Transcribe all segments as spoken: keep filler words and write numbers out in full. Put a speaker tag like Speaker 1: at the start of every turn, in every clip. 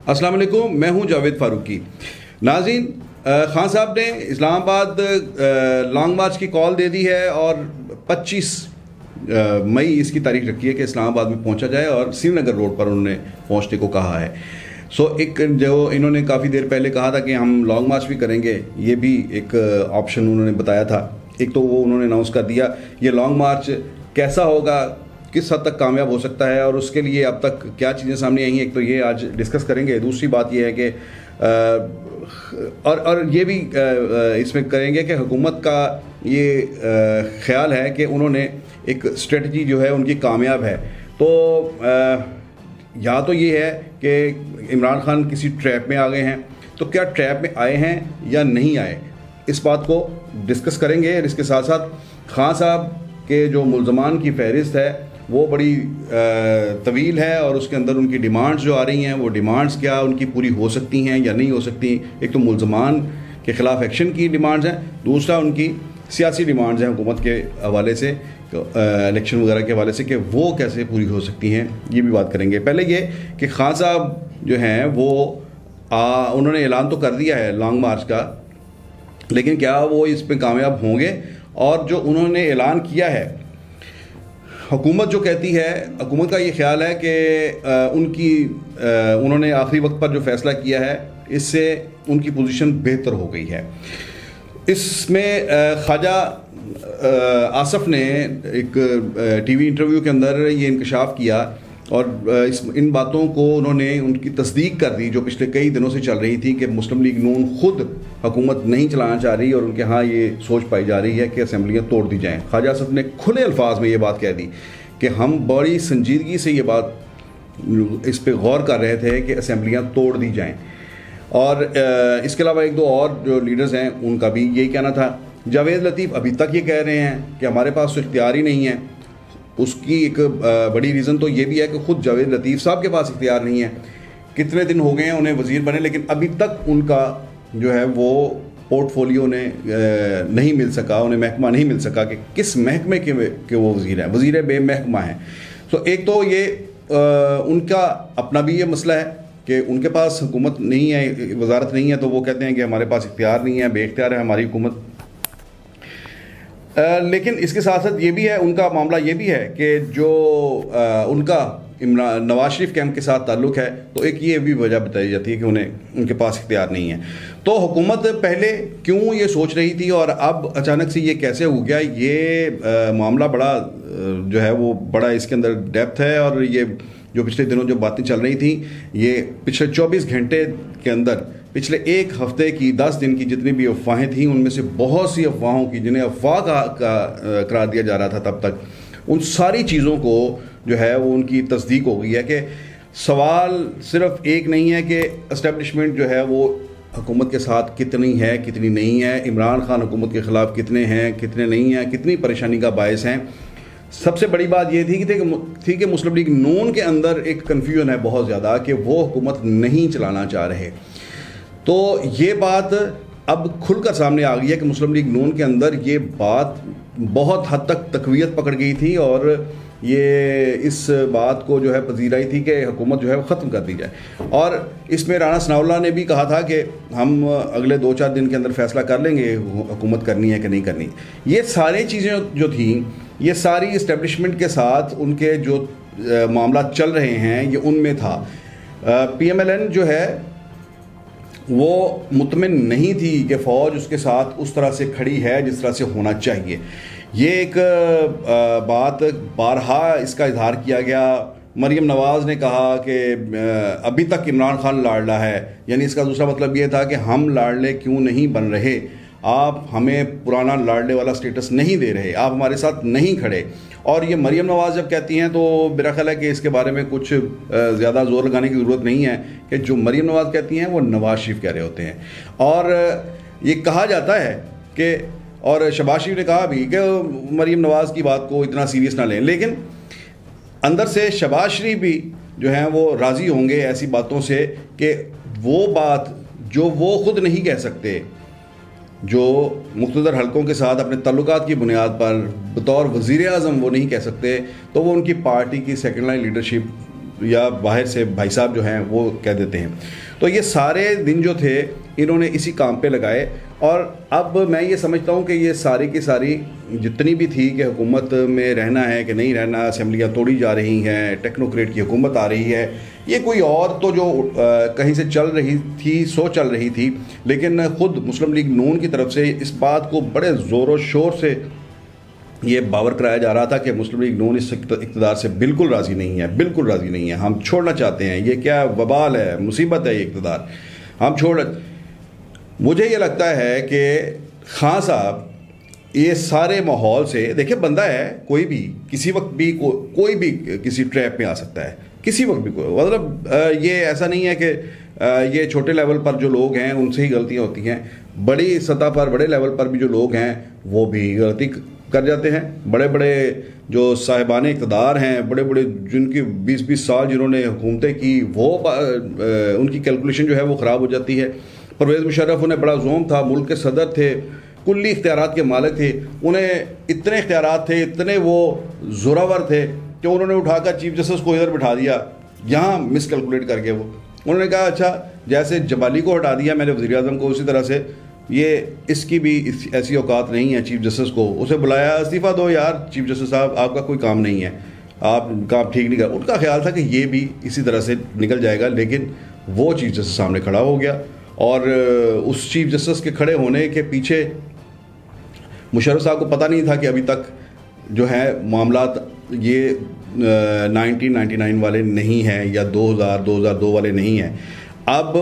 Speaker 1: अस्सलाम वालेकुम, मैं हूं जावेद फारूकी। नाज़रीन, खान साहब ने इस्लामाबाद लॉन्ग मार्च की कॉल दे दी है और पच्चीस मई इसकी तारीख रखी है कि इस्लामाबाद में पहुंचा जाए और श्रीनगर रोड पर उन्होंने पहुंचने को कहा है। सो एक जो इन्होंने काफ़ी देर पहले कहा था कि हम लॉन्ग मार्च भी करेंगे, ये भी एक ऑप्शन उन्होंने बताया था। एक तो वो उन्होंने अनाउंस कर दिया। ये लॉन्ग मार्च कैसा होगा, किस हद तक कामयाब हो सकता है और उसके लिए अब तक क्या चीज़ें सामने आई हैं, एक तो ये आज डिस्कस करेंगे। दूसरी बात ये है कि और और ये भी इसमें करेंगे कि हुकूमत का ये ख्याल है कि उन्होंने एक स्ट्रेटजी जो है उनकी कामयाब है। तो या तो ये है कि इमरान खान किसी ट्रैप में आ गए हैं, तो क्या ट्रैप में आए हैं या नहीं आए, इस बात को डिस्कस करेंगे। और इसके साथ साथ खान साहब के जो मुल्ज़मान की फहरिस्त है वो बड़ी तवील है और उसके अंदर उनकी डिमांड्स जो आ रही हैं, वो डिमांड्स क्या उनकी पूरी हो सकती हैं या नहीं हो सकती। एक तो मुल्ज़मान के ख़िलाफ़ एक्शन की डिमांड्स हैं, दूसरा उनकी सियासी डिमांड्स हैं हुकूमत के हवाले से, इलेक्शन वगैरह के हवाले से, कि वो कैसे पूरी हो सकती हैं, ये भी बात करेंगे। पहले ये कि खान साहब जो हैं वो आ, उन्होंने ऐलान तो कर दिया है लॉन्ग मार्च का, लेकिन क्या वो इस पर कामयाब होंगे। और जो उन्होंने ऐलान किया है, हुकूमत जो कहती है, हुकूमत का ये ख्याल है कि उनकी आ, उन्होंने आखिरी वक्त पर जो फ़ैसला किया है इससे उनकी पोजीशन बेहतर हो गई है। इसमें ख्वाजा आसफ़ ने एक टीवी इंटरव्यू के अंदर ये इंकशाफ किया और इस इन बातों को उन्होंने उनकी तस्दीक कर दी जो पिछले कई दिनों से चल रही थी कि मुस्लिम लीग नून खुद हुकूमत नहीं चलाना चाह रही और उनके यहाँ ये सोच पाई जा रही है कि असम्बलियाँ तोड़ दी जाएँ। ख्वाजा आसफ़ ने खुले अल्फाज में ये बात कह दी कि हम बड़ी संजीदगी से ये बात इस पर गौर कर रहे थे कि असम्बलियाँ तोड़ दी जाएँ। और इसके अलावा एक दो और जो लीडर्स हैं उनका भी यही कहना था। जावेद लतीफ़ अभी तक ये कह रहे हैं कि हमारे पास तो इख्तियार ही नहीं है। उसकी एक बड़ी रीज़न तो ये भी है कि ख़ुद जावेद लतीफ़ साहब के पास इख्तियार नहीं है। कितने दिन हो गए हैं उन्हें वज़ीर बने, लेकिन अभी तक उनका जो है वो पोर्टफोलियो ने नहीं मिल सका, उन्हें महकमा नहीं मिल सका कि किस महकमे के के वो वज़ीर हैं। वज़ीर बेमहकमा हैं। तो एक तो ये उनका अपना भी ये मसला है कि उनके पास हुकूमत नहीं है, वजारत नहीं है, तो वो कहते हैं कि हमारे पास इख्तियार नहीं है, बेइख्तियार है हमारी हुकूमत। लेकिन इसके साथ साथ ये भी है, उनका मामला ये भी है कि जो आ, उनका इमरान नवाज शरीफ कैंप के साथ ताल्लुक़ है, तो एक ये भी वजह बताई जाती है कि उन्हें उनके पास इख्तियार नहीं है। तो हुकूमत पहले क्यों ये सोच रही थी और अब अचानक से ये कैसे हो गया, ये आ, मामला बड़ा जो है वो बड़ा इसके अंदर डेप्थ है। और ये जो पिछले दिनों जो बातें चल रही थी, ये पिछले चौबीस घंटे के अंदर पिछले एक हफ्ते की दस दिन की जितनी भी अफवाहें थीं, उनमें से बहुत सी अफवाहों की जिन्हें अफवाह का, का करार दिया जा रहा था तब तक, उन सारी चीज़ों को जो है वो उनकी तस्दीक हो गई है कि सवाल सिर्फ एक नहीं है कि इस्टेब्लिशमेंट जो है वो हुकूमत के साथ कितनी है कितनी नहीं है, इमरान खान हुकूमत के ख़िलाफ़ कितने हैं कितने नहीं हैं, कितनी परेशानी का बायस हैं। सबसे बड़ी बात यह थी कि थी कि मुस्लिम लीग नून के अंदर एक कन्फ्यूजन है बहुत ज़्यादा कि वो हुकूमत नहीं चलाना चाह रहे। तो ये बात अब खुलकर सामने आ गई है कि मुस्लिम लीग नून के अंदर ये बात बहुत हद तक तक़वियत पकड़ गई थी और ये इस बात को जो है पजीराई थी कि हुकूमत जो है वो ख़त्म कर दी जाए। और इसमें राना सनाउल्लाह ने भी कहा था कि हम अगले दो चार दिन के अंदर फ़ैसला कर लेंगे हुकूमत करनी है कि नहीं करनी। ये सारी चीज़ें जो थी, ये सारी इस्टेब्लिशमेंट के साथ उनके जो मामला चल रहे हैं ये उनमें था। पी एम एल एन जो है वो मुतमिन नहीं थी कि फ़ौज उसके साथ उस तरह से खड़ी है जिस तरह से होना चाहिए। ये एक बात बारहा इसका इजहार किया गया। मरीम नवाज़ ने कहा कि अभी तक इमरान खान लाडला है, यानी इसका दूसरा मतलब ये था कि हम लाडले क्यों नहीं बन रहे, आप हमें पुराना लाडले वाला स्टेटस नहीं दे रहे, आप हमारे साथ नहीं खड़े। और ये मरीम नवाज़ जब कहती हैं तो मेरा ख्याल है कि इसके बारे में कुछ ज़्यादा जोर लगाने की ज़रूरत नहीं है कि जो मरीम नवाज़ कहती हैं वो नवाज शरीफ कह रहे होते हैं। और ये कहा जाता है कि, और शहबाज शरीफ ने कहा भी कि मरीम नवाज़ की बात को इतना सीरियस ना लें, लेकिन अंदर से शहबाज शरीफ भी जो हैं वो राज़ी होंगे ऐसी बातों से कि वो बात जो वो ख़ुद नहीं कह सकते, जो मुख्तदर हलकों के साथ अपने तल्लुकात की बुनियाद पर बतौर वज़ीर आज़म वो नहीं कह सकते, तो वो उनकी पार्टी की सेकेंड लाइन लीडरशिप या बाहर से भाई साहब जो हैं वो कह देते हैं। तो ये सारे दिन जो थे इन्होंने इसी काम पे लगाए, और अब मैं ये समझता हूँ कि ये सारी की सारी जितनी भी थी कि हुकूमत में रहना है कि नहीं रहना, असेंबलियाँ तोड़ी जा रही हैं, टेक्नोक्रेट की हुकूमत आ रही है, ये कोई और तो जो आ, कहीं से चल रही थी सो चल रही थी, लेकिन ख़ुद मुस्लिम लीग नून की तरफ से इस बात को बड़े ज़ोर शोर से ये बावर कराया जा रहा था कि मुस्लिम लीग नून इस इक़्तिदार से बिल्कुल राज़ी नहीं है, बिल्कुल राज़ी नहीं है, हम छोड़ना चाहते हैं, ये क्या वबाल है, मुसीबत है ये इक़्तिदार, हम छोड़। मुझे ये लगता है कि खान साहब ये सारे माहौल से, देखिए बंदा है कोई भी किसी वक्त भी को, कोई भी किसी ट्रैप में आ सकता है, किसी वक्त भी कोई, मतलब ये ऐसा नहीं है कि ये छोटे लेवल पर जो लोग हैं उनसे ही गलतियाँ होती हैं, बड़ी सतह पर बड़े लेवल पर भी जो लोग हैं वो भी गलती कर जाते हैं। बड़े बड़े जो साहिबान इक़्तिदार हैं, बड़े बड़े जिनकी बीस बीस साल जिन्होंने हुकूमतें की, वो उनकी कैलकुलेशन जो है वो ख़राब हो जाती है। परवेज़ मुशर्रफ, उन्हें बड़ा जोम था, मुल्क के सदर थे, कुल्ली इख्तियारात के मालिक थे, उन्हें इतने इख्तियारात थे, इतने वो ज़ोरावर थे कि उन्होंने उठाकर चीफ जस्टिस को इधर बिठा दिया, यहाँ मिस कैलकुलेट करके वो उन्होंने कहा अच्छा जैसे जबाली को हटा दिया मैंने वज़ीर आज़म को, उसी तरह से ये इसकी भी इस, ऐसी औकात नहीं है चीफ जस्टिस को, उसे बुलाया, इस्तीफ़ा दो यार चीफ जस्टिस साहब, आपका कोई काम नहीं है, आप काम ठीक नहीं कर। उनका ख्याल था कि ये भी इसी तरह से निकल जाएगा, लेकिन वो चीफ जस्टिस सामने खड़ा हो गया, और उस चीफ जस्टिस के खड़े होने के पीछे मुशर्रफ साहब को पता नहीं था कि अभी तक जो है मामलात ये नाइनटीन नाइंटी नाइन वाले नहीं हैं या दो हज़ार दो हज़ार दो वाले नहीं हैं। अब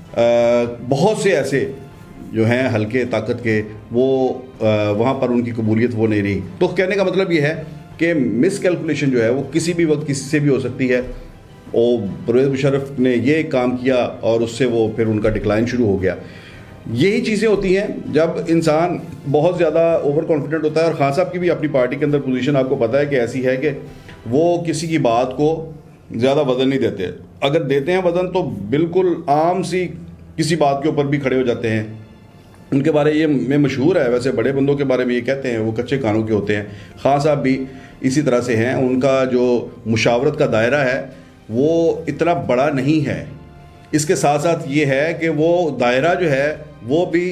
Speaker 1: आ, बहुत से ऐसे जो हैं हल्के ताकत के वो वहाँ पर उनकी कबूलियत वो नहीं रही। तो कहने का मतलब ये है कि मिस कैलकुलेशन जो है वो किसी भी वक्त किसी से भी हो सकती है, और परवेज़ मुशर्रफ ने ये काम किया और उससे वो फिर उनका डिक्लाइन शुरू हो गया। यही चीज़ें होती हैं जब इंसान बहुत ज़्यादा ओवर कॉन्फिडेंट होता है, और खान साहब की भी अपनी पार्टी के अंदर पोजीशन आपको पता है कि ऐसी है कि वो किसी की बात को ज़्यादा वज़न नहीं देते, अगर देते हैं वज़न तो बिल्कुल आम सी किसी बात के ऊपर भी खड़े हो जाते हैं। उनके बारे ये में मशहूर है, वैसे बड़े बंदों के बारे में ये कहते हैं वो कच्चे कानों के होते हैं, खान साहब भी इसी तरह से हैं। उनका जो मुशावरत का दायरा है वो इतना बड़ा नहीं है, इसके साथ साथ ये है कि वो दायरा जो है वो भी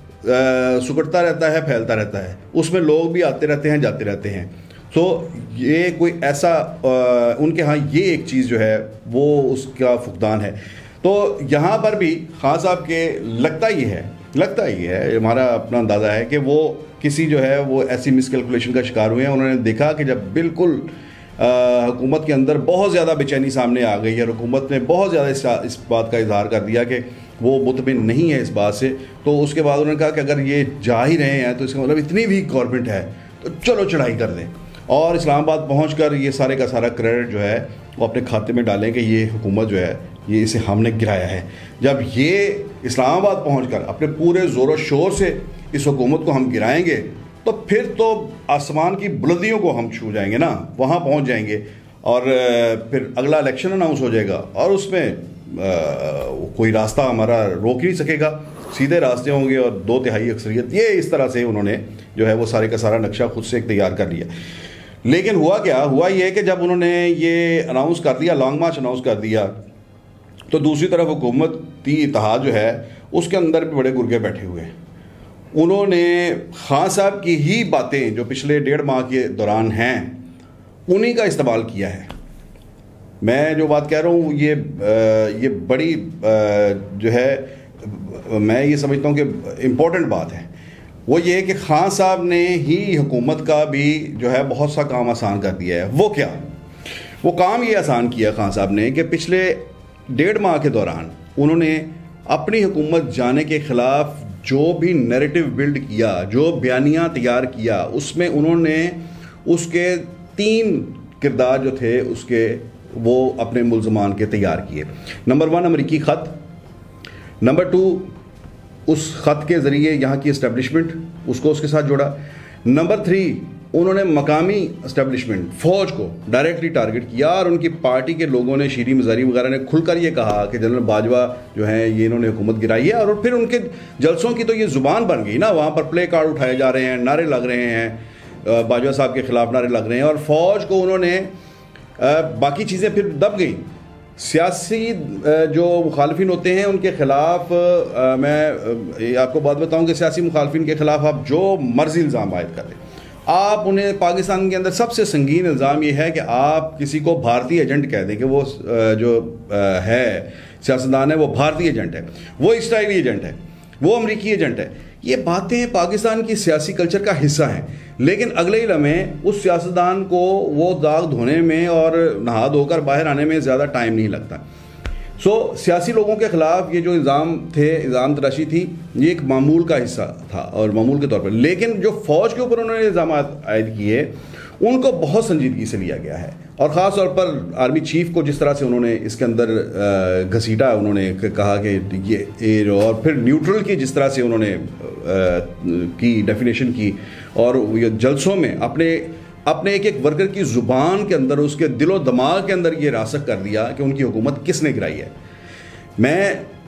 Speaker 1: सुकड़ता रहता है, फैलता रहता है, उसमें लोग भी आते रहते हैं जाते रहते हैं। तो ये कोई ऐसा आ, उनके यहाँ ये एक चीज़ जो है वो उसका फुकदान है। तो यहाँ पर भी खान साहब के लगता ही है लगता ही है हमारा अपना अंदाज़ा है कि वो किसी जो है वो ऐसी मिसकैलकुलेशन का शिकार हुए हैं। उन्होंने देखा कि जब बिल्कुल हुकूमत के अंदर बहुत ज़्यादा बेचैनी सामने आ गई है, हुकूमत ने बहुत ज़्यादा इस, इस बात का इजहार कर दिया कि वो मुतमिन नहीं है इस बात से, तो उसके बाद उन्होंने कहा कि अगर ये जा ही रहे हैं तो इसका मतलब इतनी वीक गवर्नमेंट है तो चलो चढ़ाई कर दें, और इस्लामाबाद पहुँच कर ये सारे का सारा क्रेडिट जो है वो अपने खाते में डालें कि ये हुकूमत जो है ये इसे हमने गिराया है। जब ये इस्लामाबाद पहुंचकर अपने पूरे ज़ोर शोर से इस हुकूमत को हम गिराएंगे तो फिर तो आसमान की बुलंदियों को हम छू जाएंगे ना, वहाँ पहुंच जाएंगे, और फिर अगला इलेक्शन अनाउंस हो जाएगा और उसमें आ, कोई रास्ता हमारा रोक ही नहीं सकेगा, सीधे रास्ते होंगे और दो तिहाई अक्सरियत। ये इस तरह से उन्होंने जो है वो सारे का सारा नक्शा खुद से तैयार कर लिया। लेकिन हुआ क्या, हुआ ये कि जब उन्होंने ये अनाउंस कर दिया, लॉन्ग मार्च अनाउंस कर दिया, तो दूसरी तरफ हुकूमती इत्तेहाद जो है उसके अंदर भी बड़े गुर्गे बैठे हुए हैं। उन्होंने खान साहब की ही बातें जो पिछले डेढ़ माह के दौरान हैं उन्हीं का इस्तेमाल किया है। मैं जो बात कह रहा हूँ ये ये बड़ी जो है मैं ये समझता हूँ कि इम्पोर्टेंट बात है, वो ये कि खान साहब ने ही हुकूमत का भी जो है बहुत सा काम आसान कर दिया है। वो क्या, वो काम ये आसान किया खान साहब ने कि पिछले डेढ़ माह के दौरान उन्होंने अपनी हुकूमत जाने के ख़िलाफ़ जो भी नैरेटिव बिल्ड किया, जो बयानिया तैयार किया, उसमें उन्होंने उसके तीन किरदार जो थे उसके वो अपने मुल्ज़मान के तैयार किए। नंबर वन, अमरीकी ख़त। नंबर टू, उस ख़त के ज़रिए यहाँ की इस्टेब्लिशमेंट उसको उसके साथ जोड़ा। नंबर थ्री, उन्होंने मकामी इस्टेब्लिशमेंट फ़ौज को डायरेक्टली टारगेट किया, और उनकी पार्टी के लोगों ने, शीरी मज़ारी वगैरह ने खुलकर ये कहा कि जनरल बाजवा जो हैं ये इन्होंने हुकूमत गिराई है। और फिर उनके जलसों की तो ये ज़ुबान बन गई ना, वहाँ पर प्ले कार्ड उठाए जा रहे हैं, नारे लग रहे हैं, बाजवा साहब के ख़िलाफ़ नारे लग रहे हैं, और फ़ौज को उन्होंने बाकी चीज़ें फिर दब गई। सियासी जो मुखालफिन होते हैं उनके ख़िलाफ़ मैं आपको बात बताऊं कि सियासी मुखालफिन के ख़िलाफ़ आप जो मर्ज़ी इल्ज़ाम आयद कर दें, आप उन्हें पाकिस्तान के अंदर सबसे संगीन इल्ज़ाम ये है कि आप किसी को भारतीय एजेंट कह दें कि वो जो है सियासतदान है वो भारतीय एजेंट है, वो इसराइली एजेंट है, वो अमरीकी एजेंट है। ये बातें पाकिस्तान की सियासी कल्चर का हिस्सा हैं, लेकिन अगले ही लम्हे उस सियासतदान को वो दाग धोने में और नहा धोकर बाहर आने में ज़्यादा टाइम नहीं लगता। सो so, सियासी लोगों के ख़िलाफ़ ये जो इल्ज़ाम थे, इल्ज़ाम तराशी थी, ये एक मामूल का हिस्सा था और मामूल के तौर पर। लेकिन जो फ़ौज के ऊपर उन्होंने इल्ज़ाम आयद किए उनको बहुत संजीदगी से लिया गया है, और ख़ास तौर पर आर्मी चीफ को जिस तरह से उन्होंने इसके अंदर घसीटा, उन्होंने कहा कि ये, ये और फिर न्यूट्रल की जिस तरह से उन्होंने की डेफिनेशन की, और ये जलसों में अपने अपने एक एक वर्कर की ज़ुबान के अंदर, उसके दिलो दिमाग के अंदर ये रासख कर दिया कि उनकी हुकूमत किसने गिराई है। मैं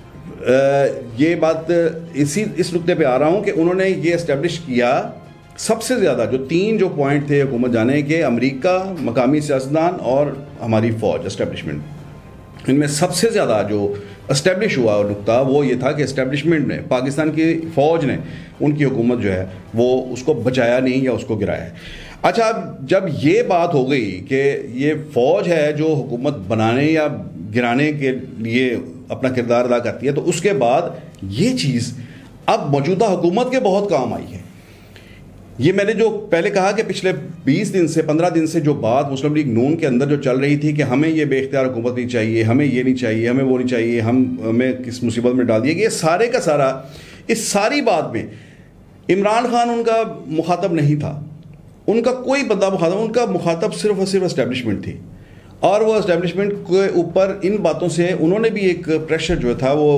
Speaker 1: आ, ये बात इसी इस नुक्ते पे आ रहा हूँ कि उन्होंने ये इस्टेब्लिश किया सबसे ज़्यादा, जो तीन जो पॉइंट थे हुकूमत जाने के, अमेरिका, मकामी सियासतदान और हमारी फ़ौज इस्टेब्लिशमेंट, इनमें सबसे ज़्यादा जो इस्टेब्लिश हुआ नुक्ता वो ये था कि इस्टेब्लिशमेंट ने, पाकिस्तान की फ़ौज ने उनकी हुकूमत जो है वो उसको बचाया नहीं या उसको गिराया है। अच्छा, अब जब ये बात हो गई कि ये फ़ौज है जो हुकूमत बनाने या गिराने के लिए अपना किरदार अदा करती है, तो उसके बाद ये चीज़ अब मौजूदा हुकूमत के बहुत काम आई है। ये मैंने जो पहले कहा कि पिछले बीस दिन से, पंद्रह दिन से जो बात मुस्लिम लीग नून के अंदर जो चल रही थी कि हमें ये बेख्तियार हुकूमत नहीं चाहिए, हमें ये नहीं चाहिए, हमें वो नहीं चाहिए, हम हमें किस मुसीबत में डाल दिया गया, ये सारे का सारा, इस सारी बात में इमरान खान उनका मुखातब नहीं था, उनका कोई बंदा मुखातब, उनका मुखातब सिर्फ और सिर्फ एस्टेब्लिशमेंट थी। और वो एस्टेब्लिशमेंट के ऊपर इन बातों से उन्होंने भी एक प्रेशर जो था वो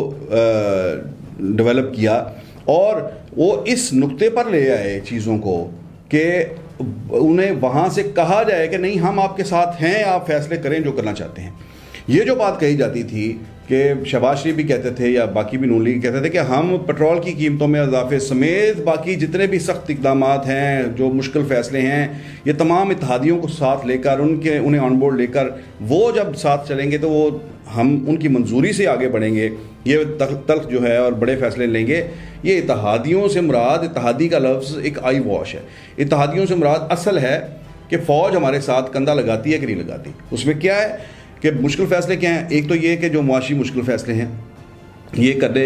Speaker 1: डेवलप किया, और वो इस नुक्ते पर ले आए चीज़ों को कि उन्हें वहाँ से कहा जाए कि नहीं, हम आपके साथ हैं, आप फैसले करें जो करना चाहते हैं। ये जो बात कही जाती थी कि शहबाज शरीफ भी कहते थे या बाकी भी नून लीग कहते थे कि हम पेट्रोल की कीमतों में इजाफे समेत बाकी जितने भी सख्त इक़दाम हैं, जो मुश्किल फ़ैसले हैं, ये तमाम इत्तेहादियों को साथ लेकर, उनके उन्हें ऑन बोर्ड लेकर वो जब साथ चलेंगे तो वो हम उनकी मंजूरी से आगे बढ़ेंगे, ये तल्ख तल्ख जो है और बड़े फ़ैसले लेंगे। ये इत्तेहादियों से मुराद, इत्तेहादी का लफ्ज़ एक आई वॉश है। इत्तेहादियों से मुराद असल है कि फ़ौज हमारे साथ कंधा लगाती है कि नहीं लगाती। उसमें क्या है कि मुश्किल फ़ैसले क्या हैं? एक तो ये कि जो मुआशी मुश्किल फ़ैसले हैं ये करने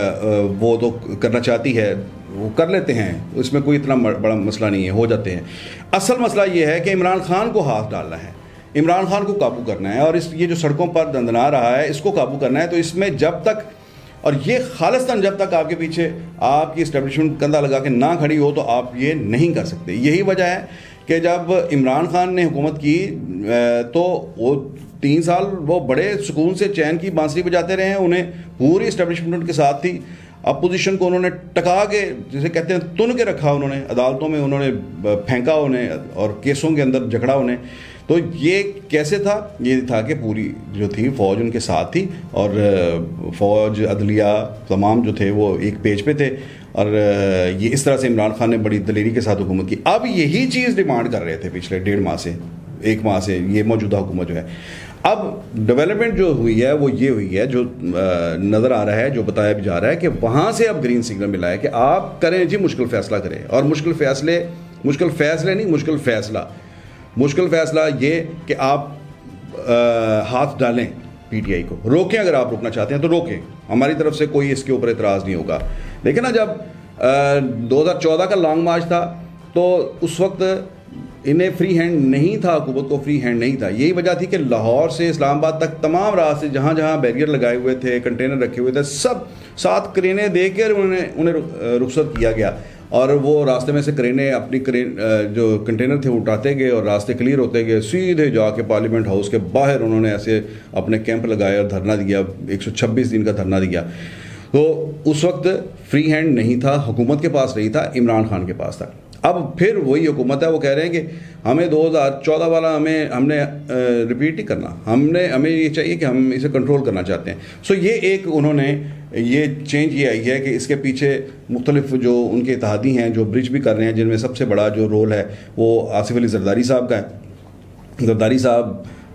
Speaker 1: वो तो करना चाहती है, वो कर लेते हैं, उसमें कोई इतना बड़ा मसला नहीं है, हो जाते हैं। असल मसला ये है कि इमरान खान को हाथ डालना है, इमरान खान को काबू करना है, और इस ये जो सड़कों पर दंदना रहा है इसको काबू करना है। तो इसमें जब तक, और ये खालिस्तान जब तक आपके पीछे आपकी इस्टेब्लिशमेंट कंधा लगा के ना खड़ी हो तो आप ये नहीं कर सकते। यही वजह है कि जब इमरान खान ने हुकूमत की तो वो तीन साल वो बड़े सुकून से चैन की बांसुरी बजाते रहे हैं, उन्हें पूरी इस्टेब्लिशमेंट के साथ थी। अपोजिशन को उन्होंने टका के, जैसे कहते हैं, तुन के रखा, उन्होंने अदालतों में उन्होंने फेंका उन्हें, और केसों के अंदर झगड़ा उन्हें। तो ये कैसे था? ये था कि पूरी जो थी फ़ौज उनके साथ थी, और फ़ौज, अदलिया, तमाम जो थे वो एक पेज पे थे, और ये इस तरह से इमरान खान ने बड़ी दलेरी के साथ हुकूमत की। अब यही चीज़ डिमांड कर रहे थे पिछले डेढ़ माह से, एक माह से, ये मौजूदा हुकूमत जो है। अब डेवलपमेंट जो हुई है वो ये हुई है, जो नज़र आ रहा है, जो बताया भी जा रहा है कि वहाँ से अब ग्रीन सिग्नल मिला है कि आप करें जी, मुश्किल फ़ैसला करें। और मुश्किल फ़ैसले, मुश्किल फ़ैसले नहीं, मुश्किल फ़ैसला मुश्किल फ़ैसला ये कि आप आ, हाथ डालें पीटीआई को, रोकें। अगर आप रोकना चाहते हैं तो रोकें, हमारी तरफ से कोई इसके ऊपर एतराज़ नहीं होगा। लेकिन ना, जब दो हज़ार चौदह का लॉन्ग मार्च था तो उस वक्त इन्हें फ्री हैंड नहीं था, हुकूमत को फ्री हैंड नहीं था। यही वजह थी कि लाहौर से इस्लामाबाद तक तमाम रास्ते जहाँ जहाँ बैरियर लगाए हुए थे, कंटेनर रखे हुए थे, सब सात क्रेनें देकर उन्हें उन्हें रुखसत किया गया, और वो रास्ते में से क्रेनें अपनी क्रेन जो कंटेनर थे उठाते गए और रास्ते क्लियर होते गए। सीधे जाके पार्लियामेंट हाउस के बाहर उन्होंने ऐसे अपने कैंप लगाए और धरना दिया, एक सौ छब्बीस दिन का धरना दिया। तो उस वक्त फ्री हैंड नहीं था, हुकूमत के पास नहीं था, इमरान खान के पास था। अब फिर वही हुकूमत है, वो कह रहे हैं कि हमें दो हज़ार चौदह वाला हमें हमने रिपीट नहीं करना, हमने हमें ये चाहिए कि हम इसे कंट्रोल करना चाहते हैं। सो ये एक उन्होंने ये चेंज ये आई है कि इसके पीछे मुख्तलिफ जो उनके इत्तेहादी हैं जो ब्रिज भी कर रहे हैं, जिनमें सबसे बड़ा जो रोल है वो आसिफ अली जरदारी साहब का है। जरदारी साहब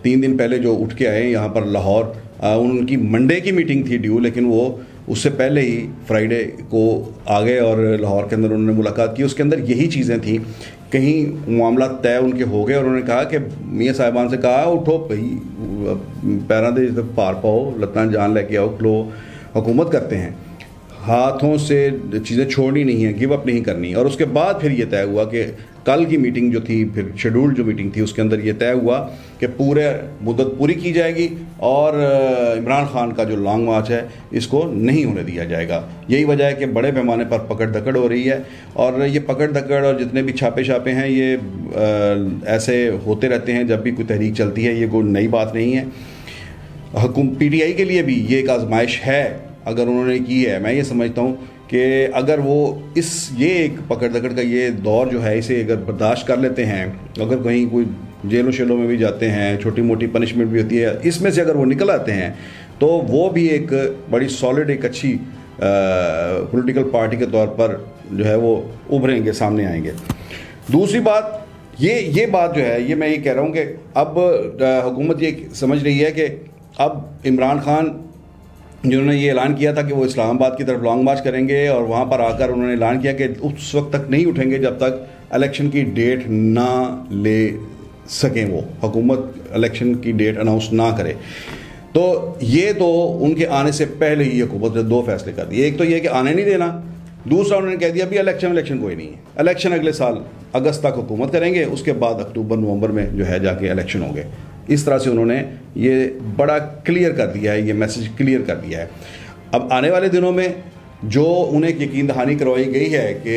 Speaker 1: तीन दिन पहले जो उठ के आए यहाँ पर लाहौर, उनकी मंडे की मीटिंग थी ड्यू, लेकिन वो उससे पहले ही फ्राइडे को आ गए और लाहौर के अंदर उन्होंने मुलाकात की। उसके अंदर यही चीज़ें थी, कहीं मामला तय उनके हो गए और उन्होंने कहा कि मियाँ साहिबान से कहा उठो भाई पैरा दे पार पाओ, लत्तां जान लेके आओ, खलो हुकूमत करते हैं, हाथों से चीज़ें छोड़नी नहीं है, गिव अप नहीं करनी। और उसके बाद फिर ये तय हुआ कि कल की मीटिंग जो थी, फिर शेड्यूल्ड जो मीटिंग थी, उसके अंदर ये तय हुआ कि पूरे मुद्दत पूरी की जाएगी और इमरान खान का जो लॉन्ग मार्च है इसको नहीं होने दिया जाएगा। यही वजह है कि बड़े पैमाने पर पकड़ दकड़ हो रही है और ये पकड़ दकड़ और जितने भी छापे छापे हैं ये आ, ऐसे होते रहते हैं जब भी कोई तहरीक चलती है, ये कोई नई बात नहीं है। हुकूम पी टी आई के लिए भी ये एक आजमाइश है अगर उन्होंने की है। मैं ये समझता हूँ कि अगर वो इस ये एक पकड़ दकड़ का ये दौर जो है इसे अगर बर्दाश्त कर लेते हैं, अगर कहीं कोई जेलों शेलों में भी जाते हैं, छोटी मोटी पनिशमेंट भी होती है, इसमें से अगर वो निकल आते हैं तो वो भी एक बड़ी सॉलिड, एक अच्छी पॉलिटिकल पार्टी के तौर पर जो है वो उभरेंगे, सामने आएंगे। दूसरी बात ये ये बात जो है ये मैं ये कह रहा हूँ कि अब हुकूमत ये समझ रही है कि अब इमरान खान जिन्होंने ये ऐलान किया था कि वो इस्लामाबाद की तरफ लॉन्ग मार्च करेंगे और वहाँ पर आकर उन्होंने ऐलान किया कि उस वक्त तक नहीं उठेंगे जब तक इलेक्शन की डेट ना ले सकें, वो हुकूमत इलेक्शन की डेट अनाउंस ना करे। तो ये तो उनके आने से पहले ही हुकूमत ने दो फैसले कर दिए। एक तो ये कि आने नहीं देना, दूसरा उन्होंने कह दिया भी इलेक्शन इलेक्शन कोई नहीं है, इलेक्शन अगले साल अगस्त तक हुकूमत करेंगे, उसके बाद अक्टूबर नवंबर में जो है जाके इलेक्शन होंगे। इस तरह से उन्होंने ये बड़ा क्लियर कर दिया है, ये मैसेज क्लियर कर दिया है। अब आने वाले दिनों में जो उन्हें यकीन दहानी करवाई गई है कि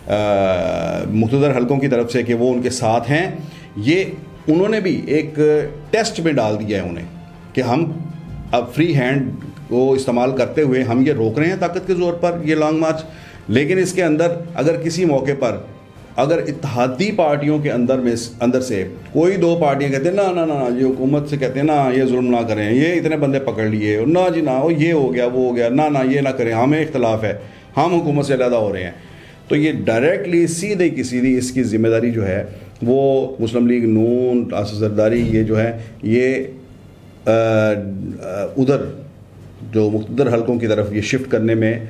Speaker 1: मुख्तदर हलकों की तरफ से कि वो उनके साथ हैं, ये उन्होंने भी एक टेस्ट में डाल दिया है उन्हें कि हम अब फ्री हैंड को इस्तेमाल करते हुए हम ये रोक रहे हैं ताकत के ज़ोर पर ये लॉन्ग मार्च, लेकिन इसके अंदर अगर किसी मौके पर अगर इत्तेहादी पार्टियों के अंदर में अंदर से कोई दो पार्टियां कहते हैं ना ना ना ये हुकूमत से कहते हैं ना ये जुल्म ना करें, ये इतने बंदे पकड़ लिए, ना जी ना, वो ये हो गया वो हो गया, ना ना ये ना करें, हमें इख्तलाफ है, हम हुकूमत से अलहदा हो रहे हैं, तो ये डायरेक्टली सीधे की सीधी इसकी जिम्मेदारी जो है वो मुस्लिम लीग नून, आसिफ जरदारी, ये जो है ये उधर जो मुख्तदर हलकों की तरफ ये शिफ्ट करने में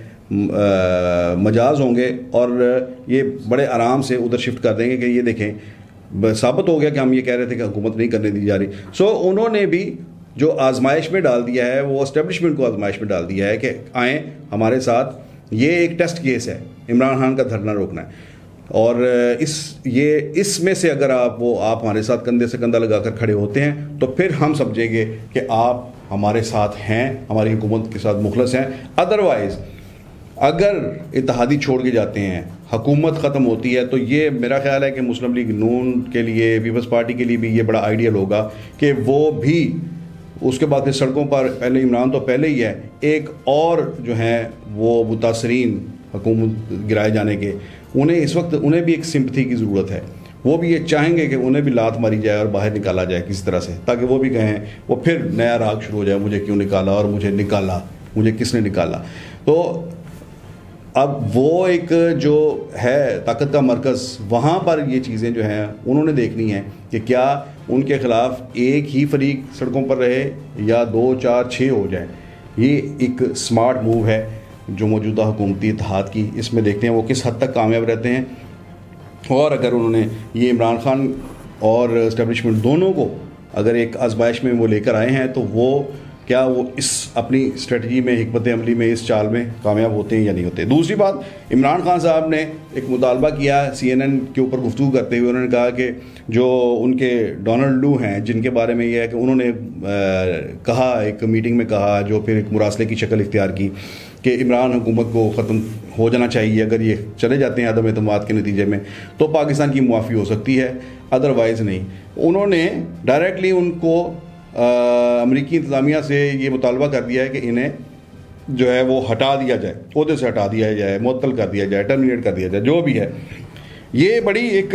Speaker 1: मजाज होंगे और ये बड़े आराम से उधर शिफ्ट कर देंगे कि ये देखें साबित हो गया कि हम ये कह रहे थे कि हुकूमत नहीं करने दी जा रही। सो so, उन्होंने भी जो आजमाइश में डाल दिया है वो एस्टेब्लिशमेंट को आजमाइश में डाल दिया है कि आएँ हमारे साथ, ये एक टेस्ट केस है, इमरान खान का धरना रोकना है और इस ये इसमें से अगर आप वो आप हमारे साथ कंधे से कंधा लगाकर खड़े होते हैं तो फिर हम समझेंगे कि आप हमारे साथ हैं, हमारी हुकूमत के साथ मुखलस हैं। अदरवाइज़ अगर इत्तेहादी छोड़ के जाते हैं, हुकूमत ख़त्म होती है, तो ये मेरा ख्याल है कि मुस्लिम लीग नून के लिए, पीपल्स पार्टी के लिए भी ये बड़ा आइडियल होगा कि वो भी उसके बाद फिर सड़कों पर, पहले इमरान तो पहले ही है, एक और जो हैं वो मुतासरीन हुकूमत गिराए जाने के, उन्हें इस वक्त उन्हें भी एक सिंपथी की ज़रूरत है। वो भी ये चाहेंगे कि उन्हें भी लात मारी जाए और बाहर निकाला जाए किसी तरह से, ताकि वो भी कहें, वो फिर नया राग शुरू हो जाए, मुझे क्यों निकाला और मुझे निकाला, मुझे किसने निकाला। तो अब वो एक जो है ताकत का मरकज़, वहाँ पर ये चीज़ें जो हैं उन्होंने देखनी है कि क्या उनके ख़िलाफ़ एक ही फरीक सड़कों पर रहे या दो चार छः हो जाए। ये एक स्मार्ट मूव है जो मौजूदा हुकूमती इत्तेहाद की, इसमें देखते हैं वो किस हद तक कामयाब रहते हैं। और अगर उन्होंने ये इमरान खान और इस्टेब्लिशमेंट दोनों को अगर एक आजमाइश में वो लेकर आए हैं तो वो क्या वो इस अपनी स्ट्रेटजी में, हिकमत अमली में, इस चाल में कामयाब होते हैं या नहीं होते। दूसरी बात, इमरान खान साहब ने एक मुतालबा किया सी एन एन के ऊपर गुफ्तगू करते हुए, उन्होंने कहा कि जो उनके डोनाल्ड लू हैं जिनके बारे में यह है कि उन्होंने आ, कहा एक मीटिंग में कहा, जो फिर एक मुरासले की शक्ल इख्तियार की कि इमरान हुकूमत को ख़त्म हो जाना चाहिए, अगर ये चले जाते हैं अदम एतमाद के नतीजे में तो पाकिस्तान की मुआफ़ी हो सकती है, अदरवाइज़ नहीं। उन्होंने डायरेक्टली उनको अमरीकी इंतज़ामिया से ये मुतालबा कर दिया है कि इन्हें जो है वो हटा दिया जाए, ओहदे से हटा दिया जाए, मुअत्तल कर दिया जाए, टर्मिनेट कर दिया जाए, जो भी है। ये बड़ी एक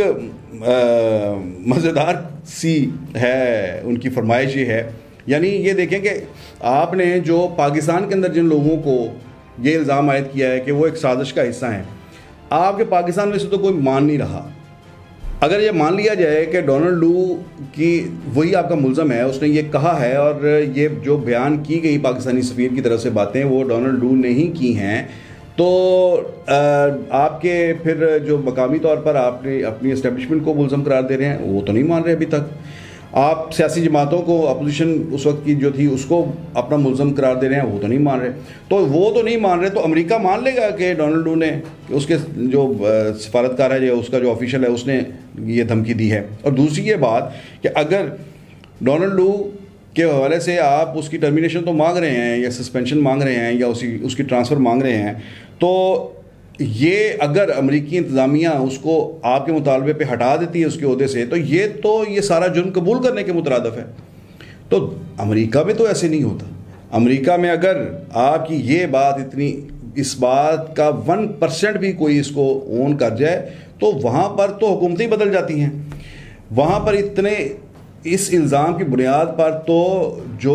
Speaker 1: मज़ेदार सी है उनकी फरमाइश ये है। यानी ये देखें कि आपने जो पाकिस्तान के अंदर जिन लोगों को ये इल्ज़ाम आयद किया है कि वो एक साजिश का हिस्सा हैं, आपके पाकिस्तान में से तो कोई मान नहीं रहा, अगर ये मान लिया जाए कि डोनाल्ड लू की वही आपका मुल्ज़म है, उसने ये कहा है और ये जो बयान की गई पाकिस्तानी सफ़ीर की तरफ से बातें वो डोनाल्ड लू ने ही की हैं, तो आपके फिर जो मकामी तौर पर आपने अपनी इस्टेब्लिशमेंट को मुल्ज़म करार दे रहे हैं, वो तो नहीं मान रहे अभी तक। आप सियासी जमातों को, अपोजिशन उस वक्त की जो थी उसको अपना मुल्ज़म करार दे रहे हैं, वो तो नहीं मान रहे। तो वो तो नहीं मान रहे तो अमेरिका मान लेगा कि डोनाल्ड लू ने, उसके जो सफारतकार है या उसका जो ऑफिशियल है उसने ये धमकी दी है। और दूसरी ये बात कि अगर डोनाल्ड लू के हवाले से आप उसकी टर्मिनेशन तो मांग रहे हैं या सस्पेंशन मांग रहे हैं या उसी उसकी ट्रांसफ़र मांग रहे हैं, तो ये अगर अमेरिकी इंतज़ामिया उसको आपके मुतालबे पे हटा देती है उसके ओहदे से, तो ये तो ये सारा जुर्म कबूल करने के मुतरादिफ है। तो अमेरिका में तो ऐसे नहीं होता। अमेरिका में अगर आपकी ये बात इतनी, इस बात का वन परसेंट भी कोई इसको ओन कर जाए, तो वहाँ पर तो हुकूमतें बदल जाती हैं। वहाँ पर इतने इस इल्ज़ाम की बुनियाद पर तो जो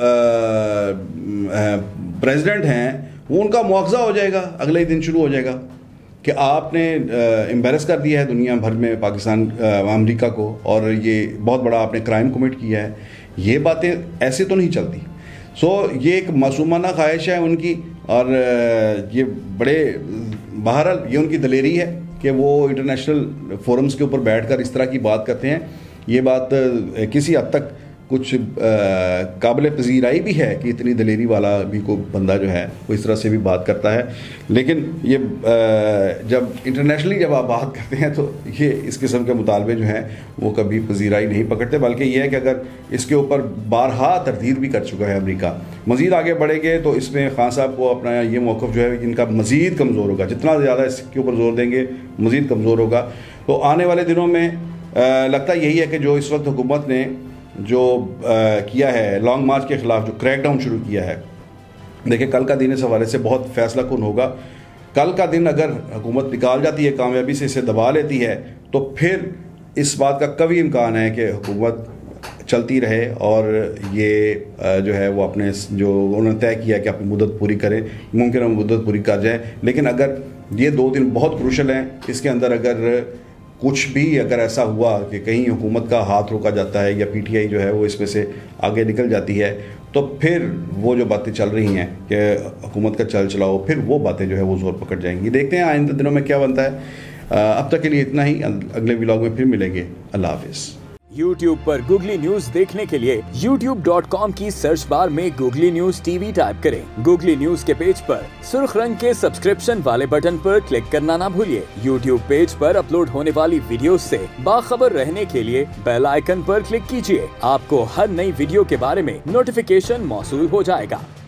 Speaker 1: प्रेसिडेंट हैं वो उनका मुआवजा हो जाएगा, अगले ही दिन शुरू हो जाएगा कि आपने एम्बेरस कर दिया है दुनिया भर में पाकिस्तान, अमेरिका को, और ये बहुत बड़ा आपने क्राइम कमिट किया है। ये बातें ऐसे तो नहीं चलती। सो ये एक मासूमाना ख्वाहिश है उनकी, और ये बड़े बहरहाल ये उनकी दलेरी है कि वो इंटरनेशनल फोरम्स के ऊपर बैठकर इस तरह की बात करते हैं। ये बात किसी हद तक कुछ काबिल पजीराई भी है कि इतनी दलेरी वाला भी कोई बंदा जो है वो इस तरह से भी बात करता है। लेकिन ये आ, जब इंटरनेशनली जब आप बात करते हैं तो ये इस किस्म के मुतालबे जो हैं वो कभी पजीराई नहीं पकड़ते, बल्कि ये है कि अगर इसके ऊपर बारहा तरदीद भी कर चुका है अमेरिका, मज़ीद आगे बढ़ेंगे तो इसमें खान साहब को अपना ये मौक़िफ़ जो है इनका मज़ीद कमज़ोर होगा। जितना ज़्यादा इसके ऊपर जोर देंगे मज़ीद कमज़ोर होगा। तो आने वाले दिनों में आ, लगता यही है कि जो इस वक्त हुकूमत ने जो आ, किया है लॉन्ग मार्च के ख़िलाफ़, जो क्रैकडाउन शुरू किया है, देखिए कल का दिन इस हवाले से बहुत फैसला कुन होगा। कल का दिन अगर हुकूमत निकाल जाती है, कामयाबी से इसे दबा लेती है, तो फिर इस बात का कभी इम्कान है कि हुकूमत चलती रहे और ये जो है वो अपने जो उन्होंने तय किया कि अपनी मुद्दत पूरी करें, मुमकिन है मुद्दत पूरी कर जाए। लेकिन अगर ये दो दिन बहुत क्रूशल हैं, इसके अंदर अगर कुछ भी अगर ऐसा हुआ कि कहीं हुकूमत का हाथ रोका जाता है या पीटीआई जो है वो इसमें से आगे निकल जाती है, तो फिर वो जो बातें चल रही हैं कि हुकूमत का चल चलाओ, फिर वो बातें जो है वो ज़ोर पकड़ जाएंगी। देखते हैं आइंदा दिनों में क्या बनता है। अब तक के लिए इतना ही, अगले व्लॉग में फिर मिलेंगे। अल्लाह हाफिज़।
Speaker 2: YouTube पर गूगली न्यूज देखने के लिए यूट्यूब डॉट कॉम की सर्च बार में गूगली न्यूज टीवी टाइप करें। गूगली न्यूज के पेज पर सुर्ख रंग के सब्सक्रिप्शन वाले बटन पर क्लिक करना ना भूलिए। YouTube पेज पर अपलोड होने वाली वीडियोस से बाखबर रहने के लिए बेल आइकन पर क्लिक कीजिए। आपको हर नई वीडियो के बारे में नोटिफिकेशन मौसूल हो जाएगा।